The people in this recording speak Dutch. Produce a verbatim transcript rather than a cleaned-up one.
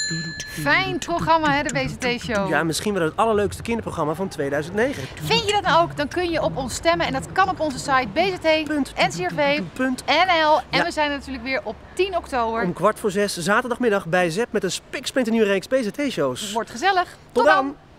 Fijn programma, hè, de B Z T-show. Ja, misschien wel het allerleukste kinderprogramma van tweeduizend negen. Vind je dat nou ook? Dan kun je op ons stemmen en dat kan op onze site b z t punt n c r v punt n l. En Ja. we zijn er natuurlijk weer op tien oktober. Om kwart voor zes zaterdagmiddag bij Z E P met een spiksplinternieuwe reeks B Z T-shows. Wordt gezellig. Tot dan!